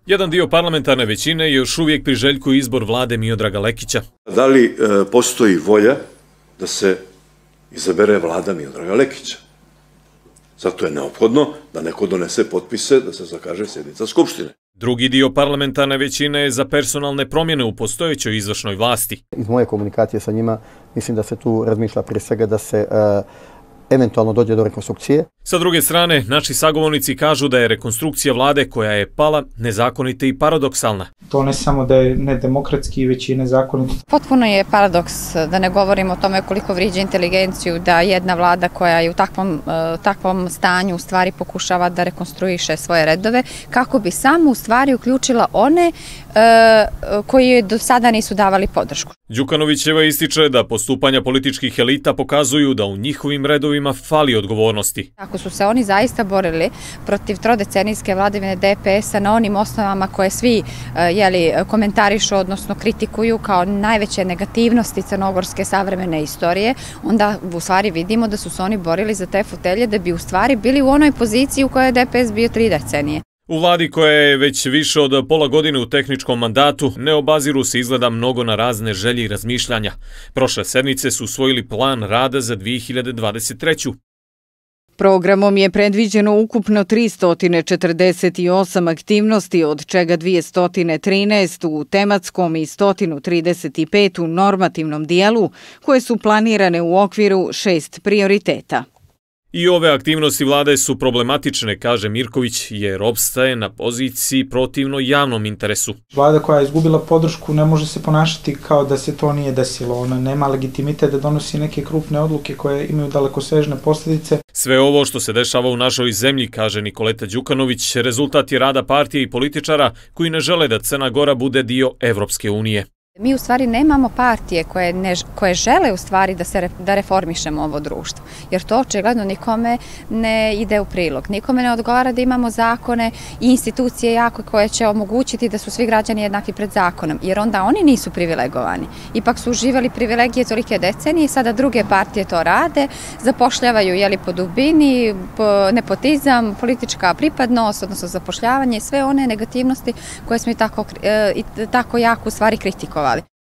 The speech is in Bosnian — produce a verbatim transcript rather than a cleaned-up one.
Jedan dio parlamentarne većine još uvijek priželjkuje izbor vlade Miodraga Lekića. Da li e, postoji volja da se izabere vlada Miodraga Lekića? Zato je neophodno da neko donese potpise da se zakaže sjednica Skupštine. Drugi dio parlamentarne većine je za personalne promjene u postojećoj izvršnoj vlasti. Iz moje komunikacije sa njima mislim da se tu razmišlja prije svega da se uh, eventualno dođe do rekonstrukcije. Sa druge strane, naši sagovornici kažu da je rekonstrukcija vlade koja je pala nezakonita i paradoksalna. To ne samo da je nedemokratski, već i nezakonito. Potpuno je paradoks, da ne govorimo o tome koliko vrijeđa inteligenciju, da jedna vlada koja je u takvom, takvom stanju u stvari pokušava da rekonstruiše svoje redove, kako bi samo u stvari uključila one koji do sada nisu davali podršku. Đukanovićeva ističe da postupanja političkih elita pokazuju da u njihovim redovima fali odgovornosti. Ako su se oni zaista borili protiv trodecenijske vladavine D P S-a na onim osnovama koje svi jeli, komentarišu, odnosno kritikuju kao najveće negativnosti crnogorske savremene istorije, onda u stvari vidimo da su se oni borili za te fotelje da bi u stvari bili u onoj poziciji u kojoj je D P S bio tri decenije. U vladi koja je već više od pola godine u tehničkom mandatu ne obaziru se izgleda mnogo na razne želje i razmišljanja. Prošle sedmice su usvojili plan rada za dvije hiljade dvadeset treću. Programom je predviđeno ukupno tristo četrdeset osam aktivnosti, od čega dvjesto trinaest u tematskom i sto trideset pet u normativnom dijelu, koje su planirane u okviru šest prioriteta. I ove aktivnosti vlade su problematične, kaže Mirković, jer opstaje na poziciji protivno javnom interesu. Vlada koja je izgubila podršku ne može se ponašati kao da se to nije desilo. Ona nema legitimitet da donosi neke krupne odluke koje imaju dalekosežne posljedice. Sve ovo što se dešava u našoj zemlji, kaže Nikoleta Đukanović, rezultat je rada partije i političara koji ne žele da Crna Gora bude dio Evropske unije. Mi u stvari nemamo partije koje, ne, koje žele u stvari da, se, da reformišemo ovo društvo, jer to očigledno nikome ne ide u prilog. Nikome ne odgovara da imamo zakone i institucije jako koje će omogućiti da su svi građani jednaki pred zakonom, jer onda oni nisu privilegovani. Ipak su uživali privilegije tolike decenije i sada druge partije to rade, zapošljavaju jeli, po dubini, po nepotizam, politička pripadnost, odnosno zapošljavanje i sve one negativnosti koje smo i tako, i tako jako u stvari kritikovali.